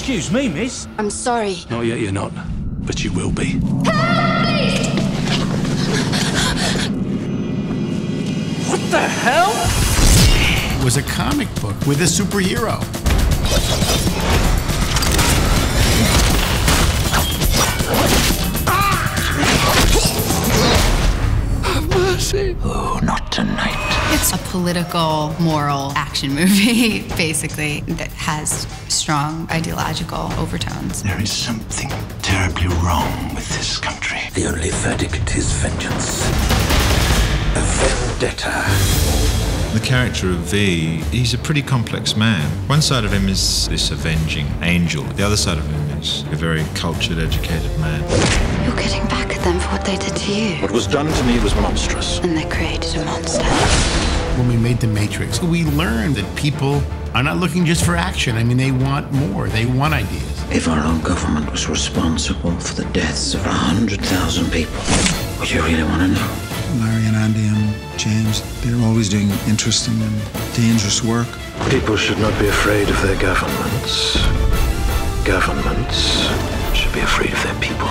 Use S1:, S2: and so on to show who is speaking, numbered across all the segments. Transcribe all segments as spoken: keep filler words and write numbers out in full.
S1: Excuse me, miss.
S2: I'm sorry.
S3: Not yet, you're not. But you will be.
S1: What the hell?
S4: It was a comic book with a superhero.
S3: Have mercy. Oh, not tonight.
S5: It's a political, moral action movie, basically, that has strong ideological overtones.
S3: There is something terribly wrong with this country. The only verdict is vengeance. A vendetta.
S6: The character of V, he's a pretty complex man. One side of him is this avenging angel. The other side of him is a very cultured, educated man.
S2: You're getting back at them for what they did to you.
S3: What was done to me was monstrous.
S2: And they created a monster.
S4: When we made The Matrix, we learned that people are not looking just for action. I mean, they want more. They want ideas.
S3: If our own government was responsible for the deaths of a hundred thousand people, would you really want to know?
S7: Larry and Andy and James, they're always doing interesting and dangerous work.
S3: People should not be afraid of their governments. Governments should be afraid of their people.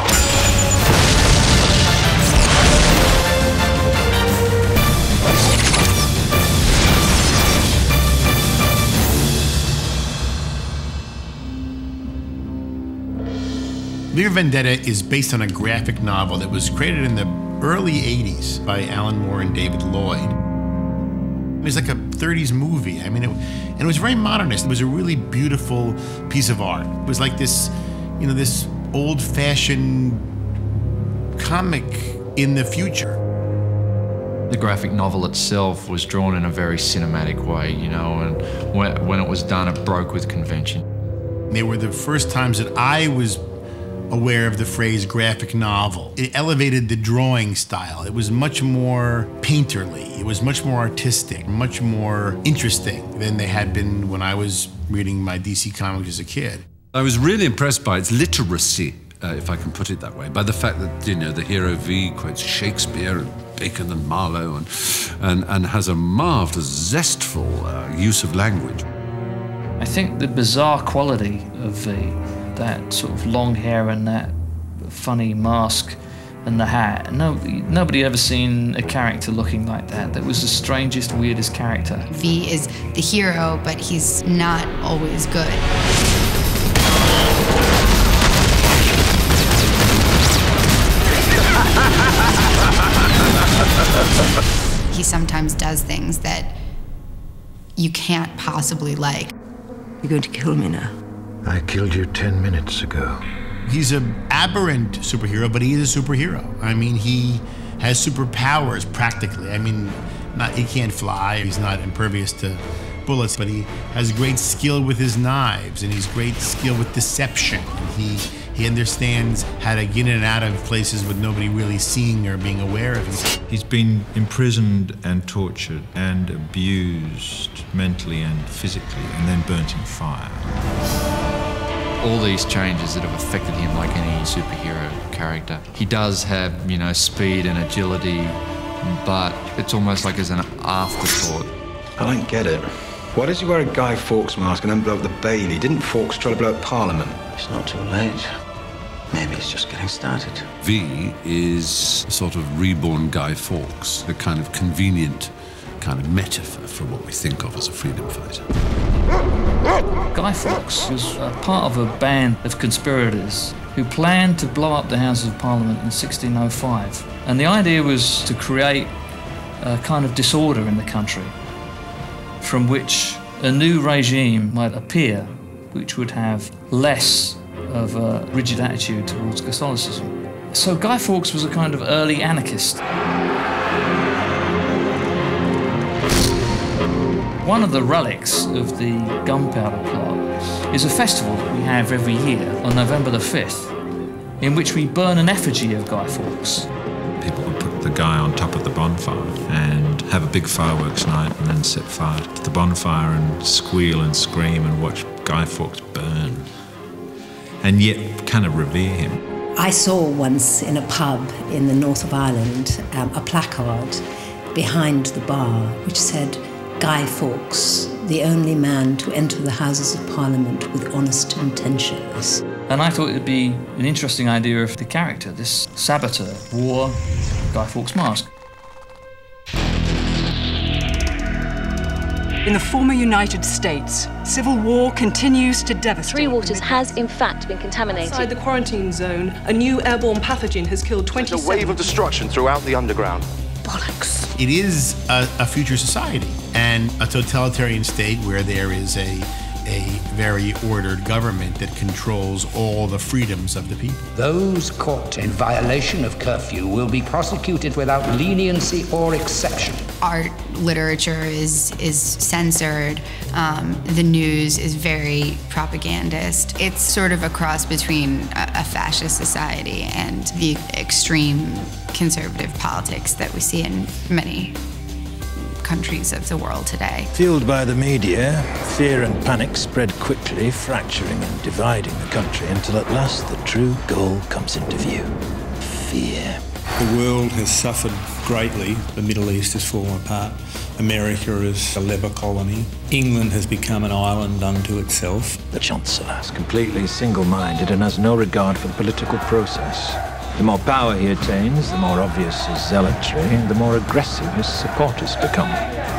S4: V for Vendetta is based on a graphic novel that was created in the early eighties by Alan Moore and David Lloyd. It was like a thirties movie. I mean, it, and it was very modernist. It was a really beautiful piece of art. It was like this, you know, this old-fashioned comic in the future.
S8: The graphic novel itself was drawn in a very cinematic way, you know, and when, when it was done, it broke with convention.
S4: They were the first times that I was aware of the phrase graphic novel. It elevated the drawing style. It was much more painterly. It was much more artistic, much more interesting than they had been when I was reading my D C comics as a kid.
S9: I was really impressed by its literacy, uh, if I can put it that way, by the fact that, you know, the hero V quotes Shakespeare and Bacon and Marlowe and, and, and has a marvellous, zestful uh, use of language.
S10: I think the bizarre quality of V, that sort of long hair and that funny mask and the hat. Nobody, nobody ever seen a character looking like that. That was the strangest, weirdest character.
S5: V is the hero, but he's not always good. He sometimes does things that you can't possibly like.
S2: You're going to kill me now.
S3: I killed you ten minutes ago.
S4: He's an aberrant superhero, but he is a superhero. I mean, he has superpowers practically. I mean, not he can't fly, he's not impervious to bullets, but he has great skill with his knives, and he's great skill with deception. He he understands how to get in and out of places with nobody really seeing or being aware of him.
S6: He's been imprisoned and tortured and abused mentally and physically, and then burnt in fire.
S8: All these changes that have affected him like any superhero character. He does have, you know, speed and agility, but it's almost like as an afterthought.
S7: I don't get it. Why does he wear a Guy Fawkes mask and then blow up the Bailey? Didn't Fawkes try to blow up Parliament?
S3: It's not too late. Maybe it's just getting started.
S9: V is a sort of reborn Guy Fawkes, a kind of convenient kind of metaphor for what we think of as a freedom fighter.
S10: Guy Fawkes was uh, part of a band of conspirators who planned to blow up the Houses of Parliament in sixteen oh five. And the idea was to create a kind of disorder in the country from which a new regime might appear, which would have less of a rigid attitude towards Catholicism. So Guy Fawkes was a kind of early anarchist. One of the relics of the gunpowder plot is a festival that we have every year on November the fifth, in which we burn an effigy of Guy Fawkes.
S6: People would put the guy on top of the bonfire and have a big fireworks night and then set fire to the bonfire and squeal and scream and watch Guy Fawkes burn, and yet kind of revere him.
S11: I saw once in a pub in the north of Ireland um, a placard behind the bar which said, Guy Fawkes, the only man to enter the Houses of Parliament with honest intentions.
S10: And I thought it'd be an interesting idea of the character, this saboteur, wore Guy Fawkes' mask.
S12: In the former United States, civil war continues to devastate.
S13: Three Waters has, in fact, been contaminated.
S14: Inside the quarantine zone, a new airborne pathogen has killed twenty-seven.
S15: There's a wave of destruction throughout the underground.
S12: Bollocks.
S4: It is a, a future society and a totalitarian state where there is a, a very ordered government that controls all the freedoms of the people.
S16: Those caught in violation of curfew will be prosecuted without leniency or exception.
S5: Art, literature is is censored. Um, the news is very propagandist. It's sort of a cross between a, a fascist society and the extreme conservative politics that we see in many countries of the world today.
S17: Fueled by the media, fear and panic spread quickly, fracturing and dividing the country until at last the true goal comes into view. Fear.
S18: The world has suffered greatly. The Middle East has fallen apart. America is a leper colony. England has become an island unto itself.
S17: The Chancellor is completely single-minded and has no regard for the political process. The more power he attains, the more obvious his zealotry, and the more aggressive his supporters become.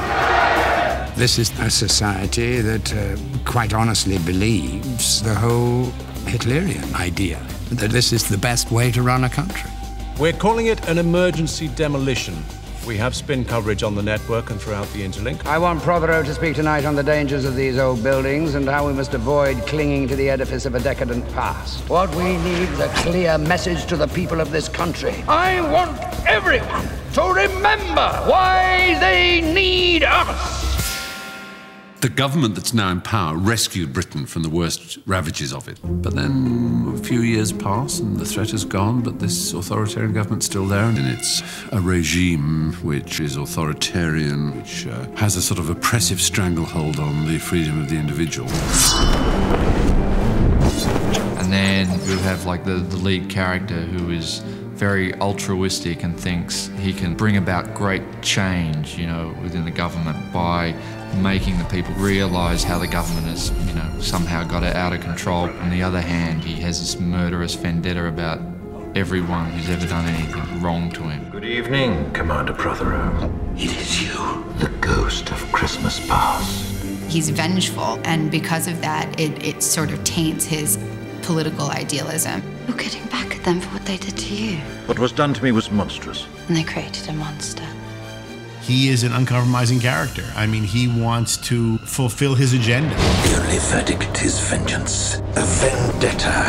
S19: This is a society that uh, quite honestly believes the whole Hitlerian idea, that this is the best way to run a country.
S20: We're calling it an emergency demolition. We have spin coverage on the network and throughout the interlink.
S16: I want Prothero to speak tonight on the dangers of these old buildings and how we must avoid clinging to the edifice of a decadent past. What we need is a clear message to the people of this country. I want everyone to remember why they need us.
S9: The government that's now in power rescued Britain from the worst ravages of it. But then a few years pass and the threat is gone, but this authoritarian government's still there. And it's a regime which is authoritarian, which uh, has a sort of oppressive stranglehold on the freedom of the individual.
S8: And then you have like the, the lead character who is very altruistic and thinks he can bring about great change, you know, within the government by making the people realise how the government has, you know, somehow got it out of control. On the other hand, he has this murderous vendetta about everyone who's ever done anything wrong to him.
S3: Good evening, Commander Prothero. It is you, the ghost of Christmas past.
S5: He's vengeful, and because of that, it, it sort of taints his political idealism.
S2: You're getting back at them for what they did to you.
S3: What was done to me was monstrous.
S2: And they created a monster.
S4: He is an uncompromising character. I mean, he wants to fulfill his agenda.
S3: The only verdict is vengeance. A vendetta.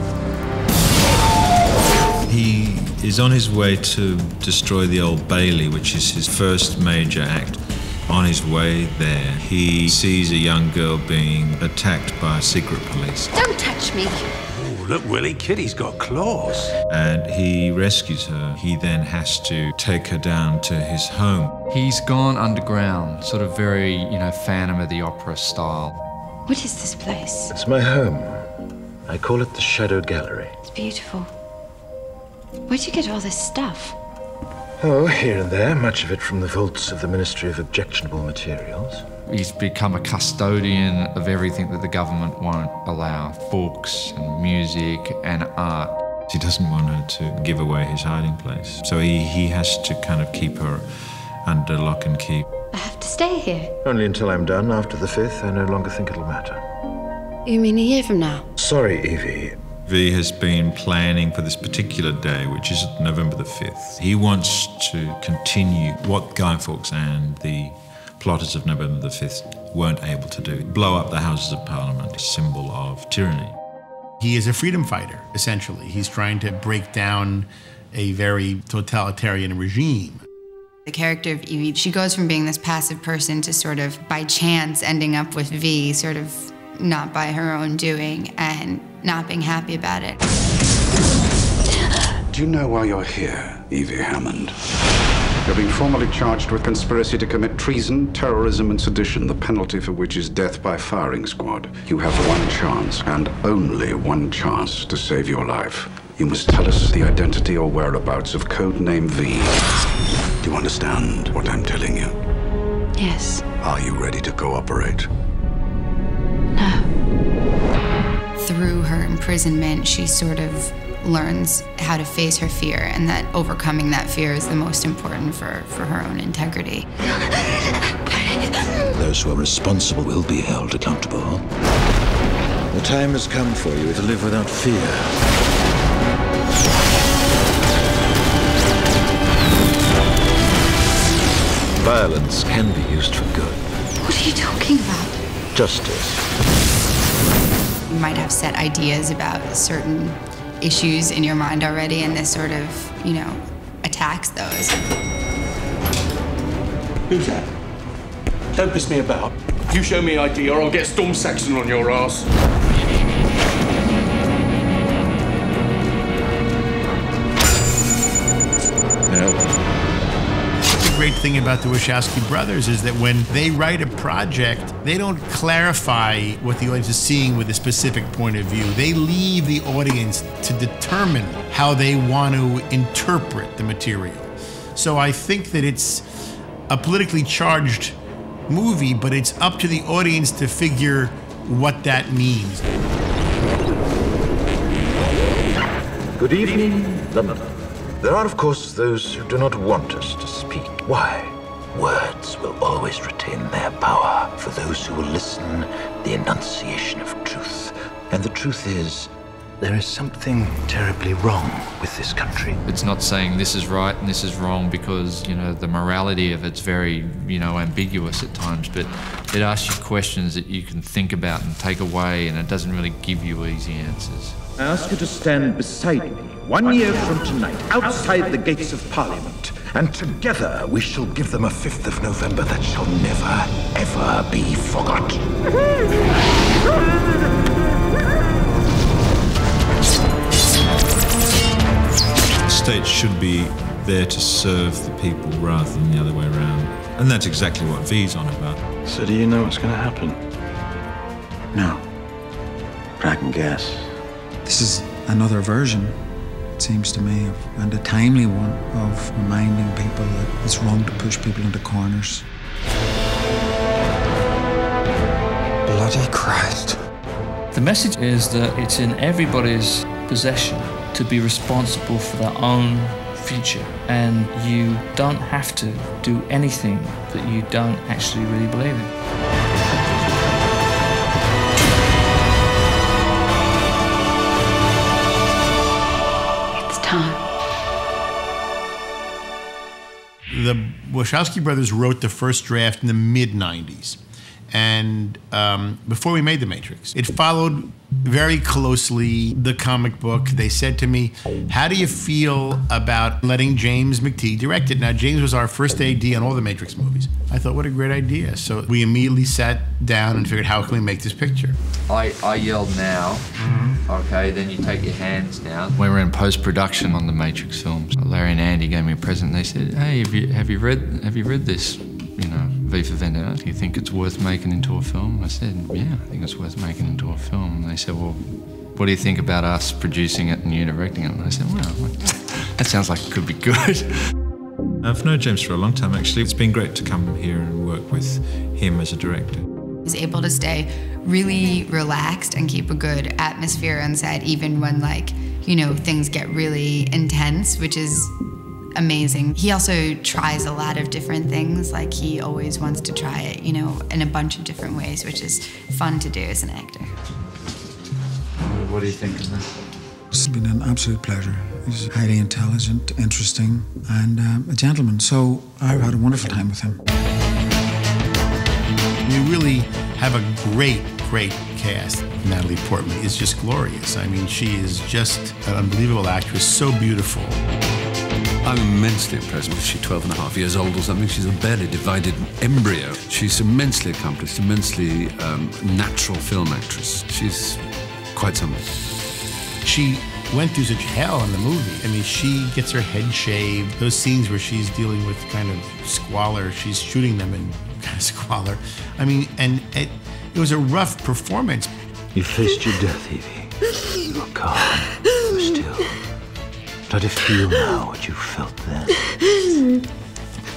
S6: He is on his way to destroy the Old Bailey, which is his first major act. On his way there, he sees a young girl being attacked by secret police.
S2: Don't touch me.
S3: Oh, look, Willie, Kitty's got claws.
S6: And he rescues her. He then has to take her down to his home.
S8: He's gone underground, sort of very, you know, Phantom of the Opera style.
S2: What is this place?
S3: It's my home. I call it the Shadow Gallery.
S2: It's beautiful. Where'd you get all this stuff?
S3: Oh, here and there, much of it from the vaults of the Ministry of Objectionable Materials.
S8: He's become a custodian of everything that the government won't allow. Books and music and art.
S6: He doesn't want her to give away his hiding place. So he, he has to kind of keep her under lock and key.
S2: I have to stay here.
S3: Only until I'm done. After the fifth, I no longer think it'll matter.
S2: You mean a year from now?
S3: Sorry, Evie.
S6: V has been planning for this particular day, which is November the fifth. He wants to continue what Guy Fawkes and the plotters of November the fifth weren't able to do. Blow up the Houses of Parliament, a symbol of tyranny.
S4: He is a freedom fighter, essentially. He's trying to break down a very totalitarian regime.
S5: The character of Evie, she goes from being this passive person to sort of, by chance, ending up with V, sort of not by her own doing, and not being happy about it.
S21: Do you know why you're here, Evie Hammond? You're being formally charged with conspiracy to commit treason, terrorism, and sedition, the penalty for which is death by firing squad. You have one chance, and only one chance, to save your life. You must tell us the identity or whereabouts of codename V. Do you understand what I'm telling you?
S2: Yes.
S21: Are you ready to cooperate?
S5: Through her imprisonment, she sort of learns how to face her fear, and that overcoming that fear is the most important for, for her own integrity.
S3: Those who are responsible will be held accountable. The time has come for you to live without fear. Violence can be used for good.
S5: What are you talking about?
S3: Justice.
S5: You might have set ideas about certain issues in your mind already, and this sort of, you know, attacks those.
S15: Who's that? Don't piss me about. You show me I D or I'll get Storm Saxon on your ass.
S3: No.
S4: The great thing about the Wachowski brothers is that when they write a project, they don't clarify what the audience is seeing with a specific point of view. They leave the audience to determine how they want to interpret the material. So I think that it's a politically charged movie, but it's up to the audience to figure what that means.
S3: Good evening, London. There are, of course, those who do not want us to speak. Why? Words will always retain their power. For those who will listen, the enunciation of truth. And the truth is, there is something terribly wrong with this country.
S8: It's not saying this is right and this is wrong because, you know, the morality of it's very, you know, ambiguous at times, but it asks you questions that you can think about and take away, and it doesn't really give you easy answers.
S3: I ask you to stand beside me one year from tonight, outside the gates of Parliament, and together we shall give them a fifth of November that shall never, ever be forgot.
S6: The state should be there to serve the people rather than the other way around. And that's exactly what V's on about.
S7: So do you know what's going to happen?
S17: No. But I can guess.
S1: This is another version, it seems to me, of, and a timely one, of reminding people that it's wrong to push people into corners.
S17: Bloody Christ.
S10: The message is that it's in everybody's possession to be responsible for their own future, and you don't have to do anything that you don't actually really believe in.
S4: The Wachowski brothers wrote the first draft in the mid nineties, and um, before we made The Matrix. It followed very closely the comic book. They said to me, how do you feel about letting James McTee direct it? Now, James was our first A D on all the Matrix movies. I thought, what a great idea. So we immediately sat down and figured, how can we make this picture?
S8: I, I yelled now, mm-hmm. Okay, then you take your hands down. We were in post-production on the Matrix films. Larry and Andy gave me a present and they said, hey, have you, have you read have you read this? You know, V for Vendetta, do you think it's worth making into a film? I said, yeah, I think it's worth making into a film. And they said, well, what do you think about us producing it and you directing it? And I said, well, that sounds like it could be good.
S6: I've known James for a long time, actually. It's been great to come here and work with him as a director.
S5: He's able to stay really relaxed and keep a good atmosphere on set, even when, like, you know, things get really intense, which is amazing. He also tries a lot of different things. Like, he always wants to try it, you know, in a bunch of different ways, which is fun to do as an actor.
S8: What do you think of that?
S1: It's been an absolute pleasure. He's highly intelligent, interesting, and um, a gentleman. So I've had a wonderful time with him.
S4: We really have a great, great cast. Natalie Portman is just glorious. I mean, she is just an unbelievable actress, so beautiful.
S9: I'm immensely impressed with she's twelve and a half years old or something. She's a barely divided embryo. She's immensely accomplished, immensely um, natural film actress. She's quite something.
S4: She went through such hell in the movie. I mean, she gets her head shaved. Those scenes where she's dealing with kind of squalor, she's shooting them in kind of squalor. I mean, and it, it was a rough performance.
S3: You faced your death, Evie. You were calm. You were still. Try to feel now what you felt then.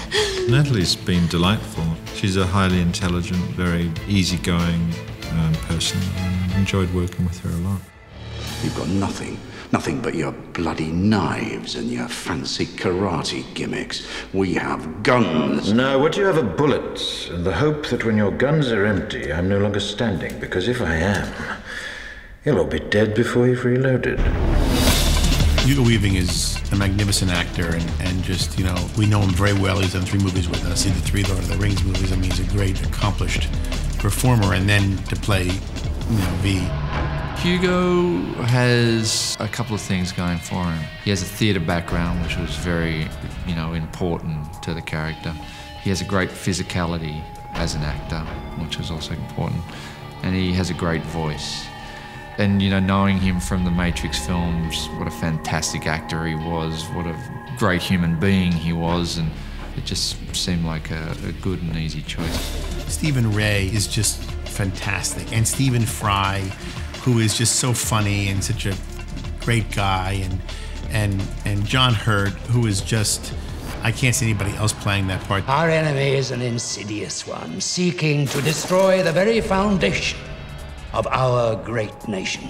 S6: Natalie's been delightful. She's a highly intelligent, very easygoing um, person. I enjoyed working with her a lot.
S21: You've got nothing, nothing but your bloody knives and your fancy karate gimmicks. We have guns.
S3: No, what you have are bullets, and the hope that when your guns are empty, I'm no longer standing, because if I am, you'll all be dead before you've reloaded.
S4: Hugo Weaving is a magnificent actor, and, and just, you know, we know him very well. He's done three movies with us. He did three Lord of the Rings movies. I mean, he's a great, accomplished performer, and then to play, you know, V.
S8: Hugo has a couple of things going for him. He has a theatre background, which was very, you know, important to the character. He has a great physicality as an actor, which is also important. And he has a great voice. And, you know, knowing him from the Matrix films, what a fantastic actor he was, what a great human being he was, and it just seemed like a, a good and easy choice.
S4: Stephen Ray is just fantastic. And Stephen Fry, who is just so funny and such a great guy, and and and John Hurt, who is just, I can't see anybody else playing that part.
S16: Our enemy is an insidious one, seeking to destroy the very foundation of our great nation.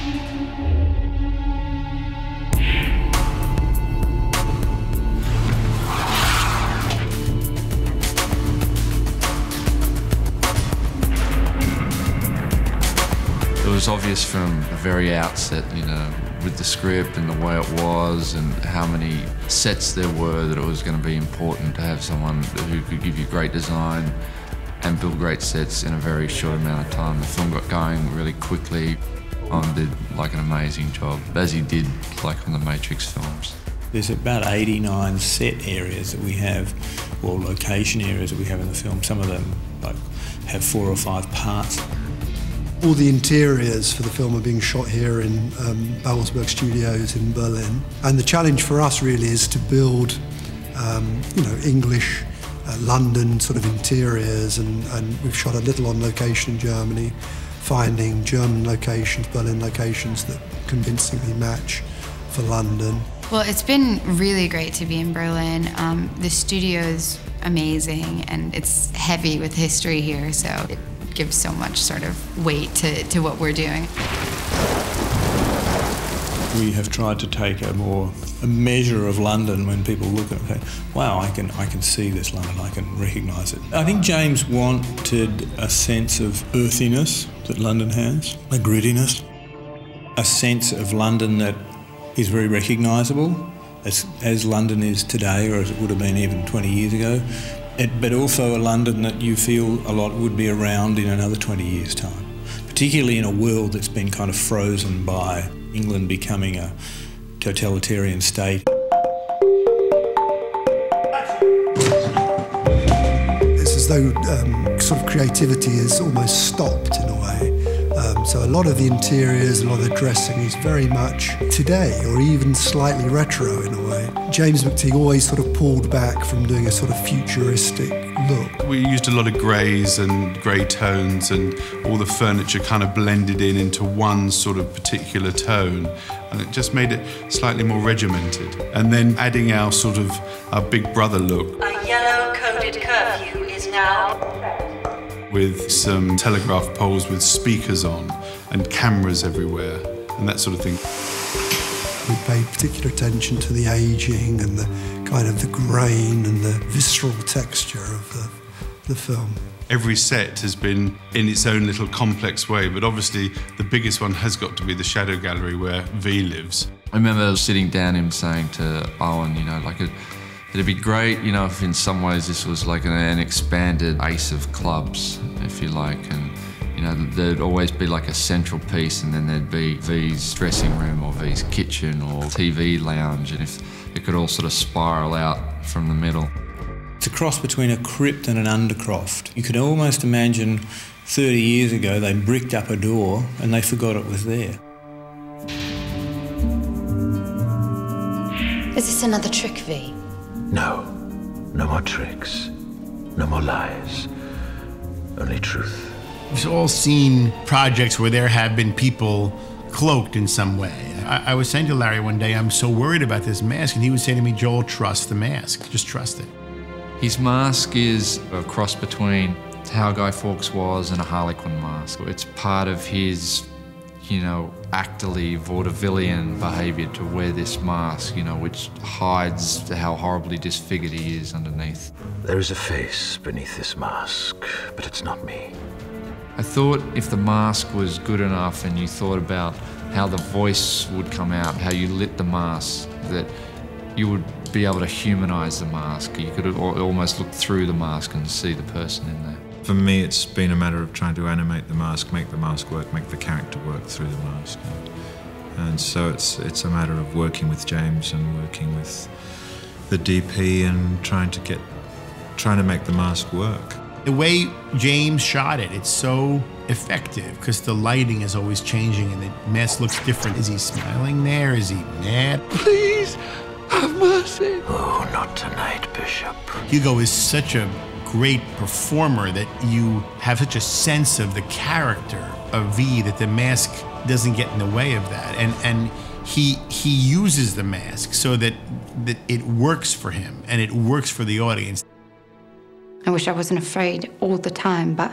S8: It was obvious from the very outset, you know, with the script and the way it was and how many sets there were, that it was going to be important to have someone who could give you great design and build great sets in a very short amount of time. The film got going really quickly. Owen did like an amazing job, as he did like on the Matrix films.
S18: There's about eighty-nine set areas that we have, or location areas that we have in the film. Some of them like have four or five parts.
S11: All the interiors for the film are being shot here in um, Babelsberg Studios in Berlin. And the challenge for us really is to build, um, you know, English, uh, London sort of interiors, and, and we've shot a little on location in Germany, finding German locations, Berlin locations that convincingly match for London.
S5: Well, it's been really great to be in Berlin. Um, the studio's amazing, and it's heavy with history here, so it gives so much sort of weight to, to what we're doing.
S18: We have tried to take a more a measure of London when people look at it and say, wow, I can, I can see this London, I can recognise it. I think James wanted a sense of earthiness that London has, a grittiness, a sense of London that is very recognisable, as, as London is today, or as it would have been even twenty years ago. It, but also a London that you feel a lot would be around in another twenty years' time, particularly in a world that's been kind of frozen by England becoming a totalitarian state.
S11: It's as though um, sort of creativity is almost stopped in a way. Um, so a lot of the interiors, a lot of the dressing is very much today, or even slightly retro in a way. James McTeague always sort of pulled back from doing a sort of futuristic look.
S22: We used a lot of greys and grey tones, and all the furniture kind of blended in into one sort of particular tone, and it just made it slightly more regimented. And then adding our sort of our Big Brother look.
S23: A yellow-coded curfew is now
S22: with some telegraph poles with speakers on and cameras everywhere and that sort of thing.
S11: We paid particular attention to the ageing and the kind of the grain and the visceral texture of the, the film.
S22: Every set has been in its own little complex way, but obviously the biggest one has got to be the Shadow Gallery where V lives.
S8: I remember sitting down and saying to Owen, you know, like a, it'd be great, you know, if in some ways this was like an, an expanded ace of clubs, if you like, and you know, there'd always be like a central piece, and then there'd be V's dressing room or V's kitchen or T V lounge, and if it could all sort of spiral out from the middle.
S18: It's a cross between a crypt and an undercroft. You could almost imagine thirty years ago they bricked up a door and they forgot it was there.
S2: Is this another trick, V?
S3: No. No more tricks. No more lies. Only truth.
S4: We've all seen projects where there have been people cloaked in some way. I, I was saying to Larry one day, I'm so worried about this mask, and he would say to me, Joel, trust the mask. Just trust it.
S8: His mask is a cross between how Guy Fawkes was and a Harlequin mask. It's part of his, you know, actorly vaudevillian behaviour to wear this mask, you know, which hides how horribly disfigured he is underneath.
S3: There is a face beneath this mask, but it's not me.
S8: I thought if the mask was good enough and you thought about how the voice would come out, how you lit the mask, that you would be able to humanise the mask. You could almost look through the mask and see the person in there.
S6: For me, it's been a matter of trying to animate the mask, make the mask work, make the character work through the mask. And so it's, it's a matter of working with James and working with the D P and trying to get, trying to make the mask work.
S4: The way James shot it, it's so effective because the lighting is always changing and the mask looks different. Is he smiling there? Is he mad? Please, have mercy.
S3: Oh, not tonight, Bishop.
S4: Hugo is such a great performer that you have such a sense of the character of V that the mask doesn't get in the way of that. And and he he uses the mask so that, that it works for him and it works for the audience.
S2: I wish I wasn't afraid all the time, but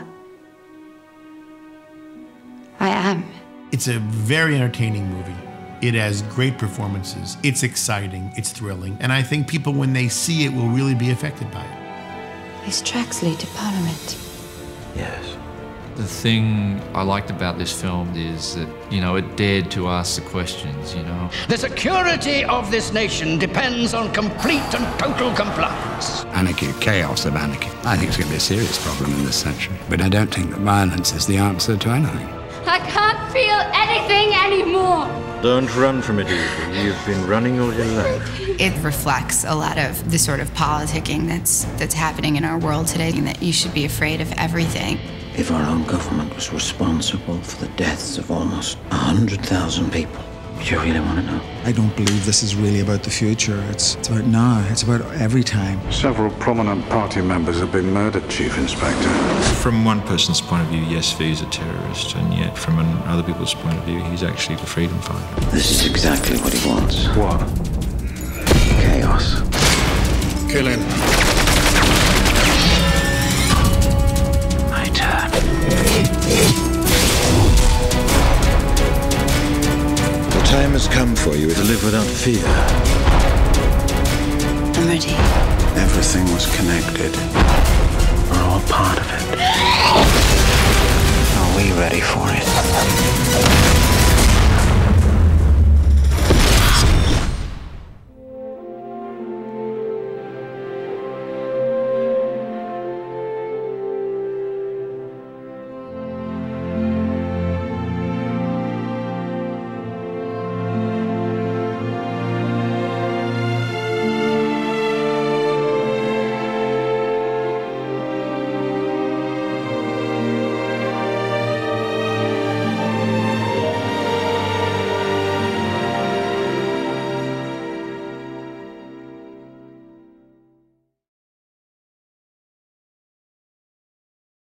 S2: I am.
S4: It's a very entertaining movie. It has great performances. It's exciting, it's thrilling, and I think people, when they see it, will really be affected by it.
S2: These tracks lead to Parliament.
S3: Yes.
S8: The thing I liked about this film is that, you know, it dared to ask the questions, you know.
S16: The security of this nation depends on complete and total compliance.
S19: Anarchy, chaos of anarchy. I think it's going to be a serious problem in this century. But I don't think that violence is the answer to anything.
S12: I can't feel anything anymore.
S3: Don't run from it, Evie. You've been running all your life.
S5: It reflects a lot of the sort of politicking that's, that's happening in our world today, and that you should be afraid of everything.
S13: If our own government was responsible for the deaths of almost one hundred thousand people, do you really want to know?
S1: I don't believe this is really about the future. It's, it's about now. It's about every time.
S21: Several prominent party members have been murdered, Chief Inspector.
S6: From one person's point of view, yes, V is a terrorist, and yet from an, other people's point of view, he's actually the freedom fighter.
S13: This is exactly what he wants.
S21: What?
S13: Chaos.
S21: Kill him.
S13: My turn.
S3: The time has come for you to live without fear.
S2: I'm ready.
S21: Everything was connected.
S13: We're all part of it. Are we ready for it?